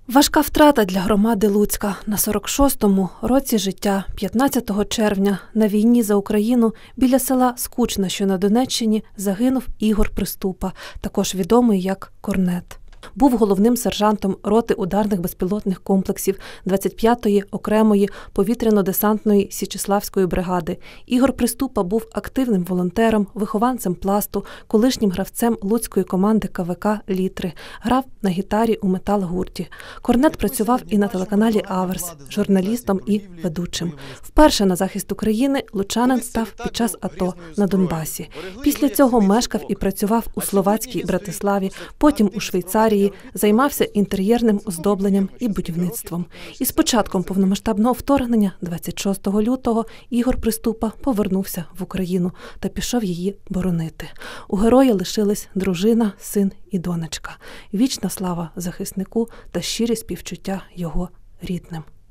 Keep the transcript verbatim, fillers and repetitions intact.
Важка втрата для громади Луцька. На сорок шостому році життя, п'ятнадцятого червня, на війні за Україну біля села Скучна, що на Донеччині, загинув Ігор Приступа, також відомий як Корнет. Був головним сержантом роти ударних безпілотних комплексів двадцять п'ятої окремої повітряно-десантної Січеславської бригади. Ігор Приступа був активним волонтером, вихованцем пласту, колишнім гравцем луцької команди ка ве ка «Літри». Грав на гітарі у метал-гурті. Корнет працював і на телеканалі «Аверс», журналістом і ведучим. Вперше на захист України лучанин став під час АТО на Донбасі. Після цього мешкав і працював у словацькій Братиславі, потім у Швейцарії, займався інтер'єрним оздобленням і будівництвом. І з початком повномасштабного вторгнення двадцять шостого лютого Ігор Приступа повернувся в Україну та пішов її боронити. У героя лишились дружина, син і донечка. Вічна слава захиснику та щирі співчуття його рідним.